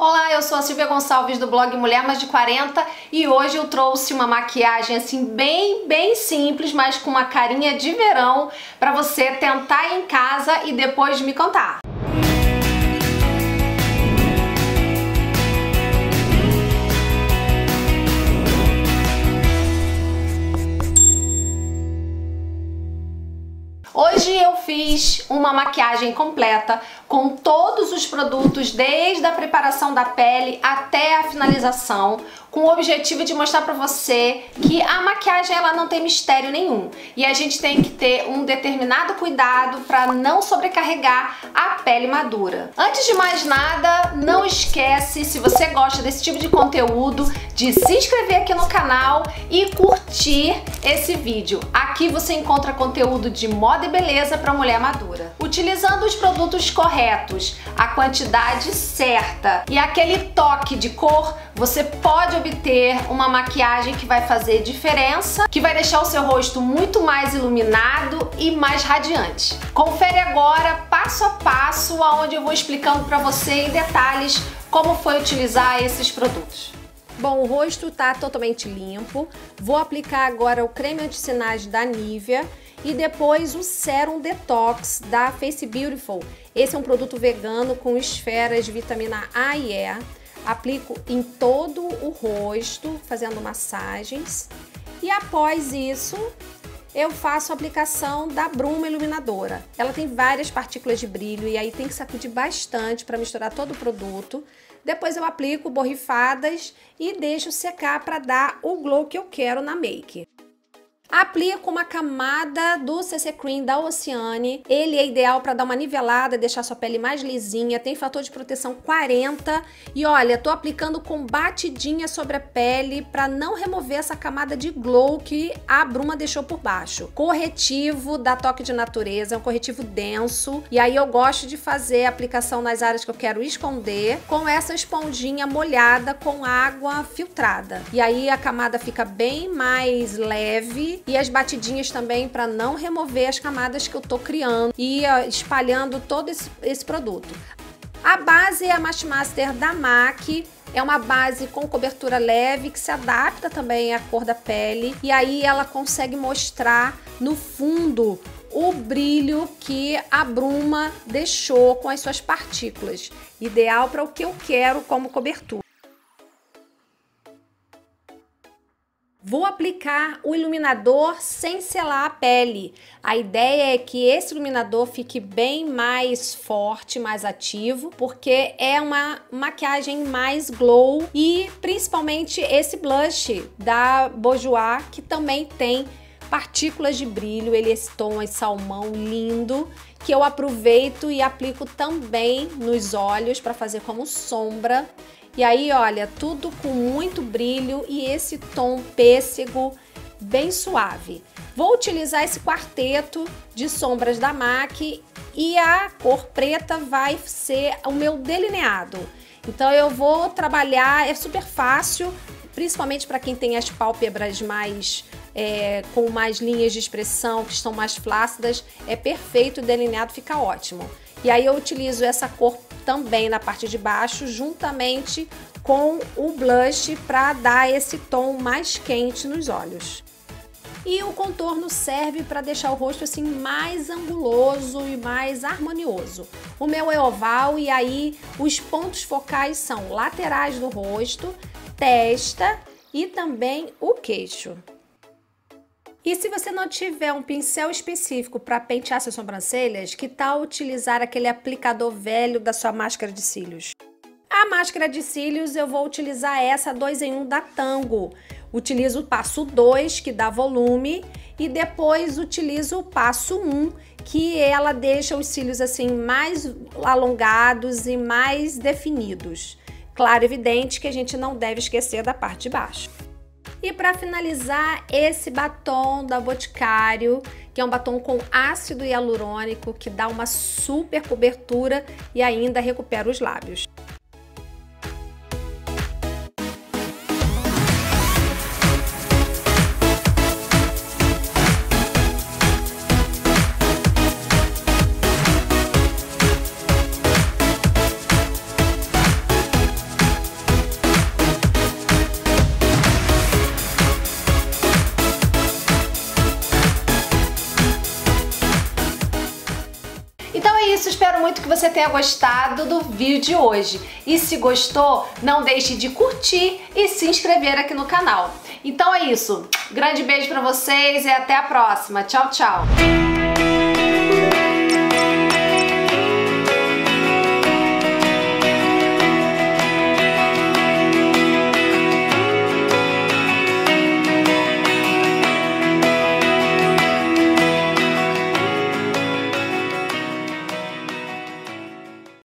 Olá, eu sou a Silvia Gonçalves do blog Mulher Mais de 40 e hoje eu trouxe uma maquiagem assim bem simples, mas com uma carinha de verão para você tentar em casa e depois me contar. Hoje eu fiz uma maquiagem completa com todos os produtos, desde a preparação da pele até a finalização, com o objetivo de mostrar pra você que a maquiagem ela não tem mistério nenhum e a gente tem que ter um determinado cuidado para não sobrecarregar a pele madura. Antes de mais nada, não esquece, se você gosta desse tipo de conteúdo, de se inscrever aqui no canal e curtir esse vídeo. Aqui você encontra conteúdo de moda e beleza para mulher madura. Utilizando os produtos corretos, a quantidade certa e aquele toque de cor, você pode obter uma maquiagem que vai fazer diferença, que vai deixar o seu rosto muito mais iluminado e mais radiante. Confere agora, passo a passo, onde eu vou explicando para você em detalhes como foi utilizar esses produtos. Bom, o rosto tá totalmente limpo. Vou aplicar agora o creme anti-sinais da Nivea e depois o Serum Detox da Face Beautiful. Esse é um produto vegano com esferas de vitamina A e E. Aplico em todo o rosto, fazendo massagens. E após isso, eu faço a aplicação da bruma iluminadora. Ela tem várias partículas de brilho e aí tem que sacudir bastante para misturar todo o produto. Depois eu aplico borrifadas e deixo secar para dar o glow que eu quero na make. Aplico uma camada do CC Cream da Oceane. Ele é ideal para dar uma nivelada, deixar sua pele mais lisinha. Tem fator de proteção 40. E olha, tô aplicando com batidinha sobre a pele para não remover essa camada de glow que a bruma deixou por baixo. Corretivo da Toque de Natureza, é um corretivo denso. E aí eu gosto de fazer a aplicação nas áreas que eu quero esconder com essa esponjinha molhada com água filtrada. E aí a camada fica bem mais leve. E as batidinhas também para não remover as camadas que eu tô criando e espalhando todo esse produto. A base é a Matte Master da MAC. É uma base com cobertura leve que se adapta também à cor da pele. E aí ela consegue mostrar no fundo o brilho que a bruma deixou com as suas partículas. Ideal para o que eu quero como cobertura. Vou aplicar o iluminador sem selar a pele. A ideia é que esse iluminador fique bem mais forte, mais ativo, porque é uma maquiagem mais glow e principalmente esse blush da Bourjois, que também tem partículas de brilho, ele é esse tom em salmão lindo, que eu aproveito e aplico também nos olhos para fazer como sombra. E aí, olha, tudo com muito brilho e esse tom pêssego bem suave. Vou utilizar esse quarteto de sombras da MAC e a cor preta vai ser o meu delineado. Então eu vou trabalhar, é super fácil, principalmente para quem tem as pálpebras mais com mais linhas de expressão, que estão mais flácidas, é perfeito, o delineado fica ótimo. E aí eu utilizo essa cor também na parte de baixo, juntamente com o blush para dar esse tom mais quente nos olhos. E o contorno serve para deixar o rosto assim mais anguloso e mais harmonioso. O meu é oval e aí os pontos focais são laterais do rosto, testa e também o queixo. E se você não tiver um pincel específico para pentear suas sobrancelhas, que tal utilizar aquele aplicador velho da sua máscara de cílios? A máscara de cílios eu vou utilizar essa 2 em 1 da Tango. Utilizo o passo 2, que dá volume, e depois utilizo o passo 1, que ela deixa os cílios assim mais alongados e mais definidos. Claro, evidente que a gente não deve esquecer da parte de baixo. E para finalizar, esse batom da Boticário, que é um batom com ácido hialurônico, que dá uma super cobertura e ainda recupera os lábios. Então é isso, espero muito que você tenha gostado do vídeo de hoje. E se gostou, não deixe de curtir e se inscrever aqui no canal. Então é isso, grande beijo pra vocês e até a próxima. Tchau, tchau!